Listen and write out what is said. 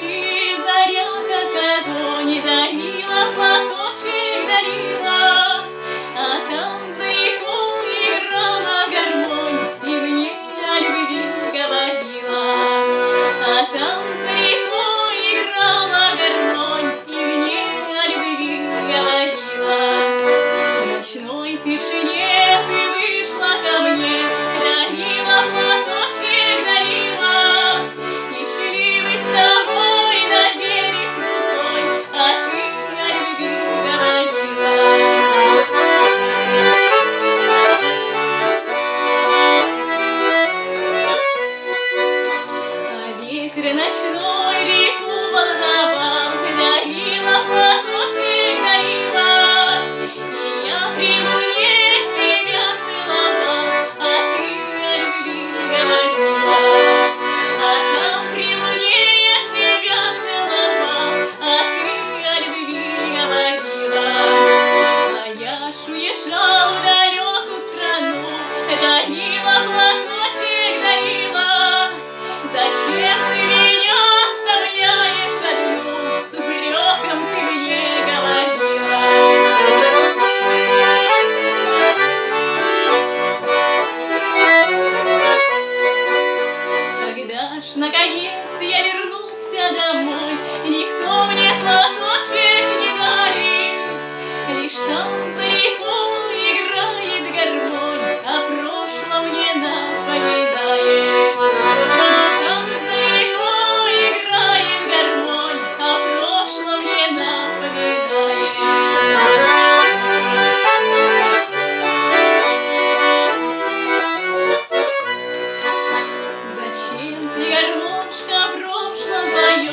И заря, как огонь, дарила, платочек дарила, а там за рекой играла гармонь и мне о любви говорила. А там за рекой играла гармонь и мне о любви говорила. В ночной тишине ты вышла ко мне, дарила, платочек дарила, и шли мы с тобой на берег крутой, а ты о любви говорила. А ветер ночной реку волновал, дарила, платочек дарила, и я при луне тебя целовал, а ты о любви говорила. А там при луне я тебя целовал, а ты о любви говорила. А я ж уезжал в далекую страну, дарила, платочек дарила. Зачем ты меня оставляешь одну, с упреком ты мне говорила. Когда ж наконец я вернулся домой, никто мне платочек не дарит, лишь там за рекой играет гармонь, о прошлом мне напоминает. Там за рекой играет гармонь, о прошлом мне напоминает. Зачем ты, гармошка, в прошлом поешь?